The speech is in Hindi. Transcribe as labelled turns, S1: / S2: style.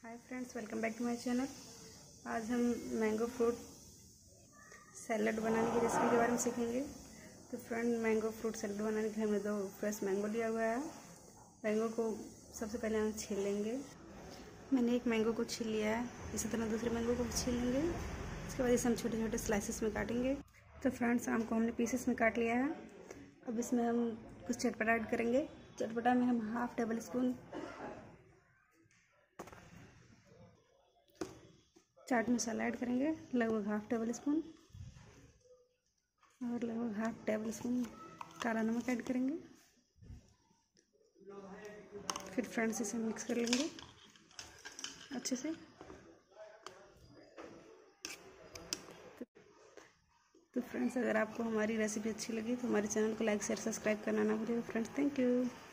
S1: Hi friends, welcome back to my channel. आज हम मैंगो फ्रूट सैलड बनाने की रेसिपी के बारे में सीखेंगे। तो फ्रेंड, मैंगो फ्रूट सैलड बनाने के लिए हमने 2 फ्रेश मैंगो लिया हुआ है। मैंगो को सबसे पहले हम छील लेंगे। मैंने एक मैंगो को छील लिया है, इसी तरह दूसरे मैंगो को भी छील लेंगे। उसके बाद इसे हम छोटे छोटे स्लाइसेस में काटेंगे। तो फ्रेंड्स, आम को हमने पीसेस में काट लिया है। अब इसमें हम कुछ चटपटा ऐड करेंगे। चटपटा में हम half tablespoon chaat masala add करेंगे, लगभग हाफ टेबल स्पून, और लगभग हाफ टेबल स्पून काला नमक ऐड करेंगे। फिर फ्रेंड्स इसे मिक्स कर लेंगे अच्छे से। तो फ्रेंड्स, अगर आपको हमारी रेसिपी अच्छी लगी तो हमारे चैनल को लाइक शेयर सब्सक्राइब करना ना भूलिएगा फ्रेंड्स। Thank you.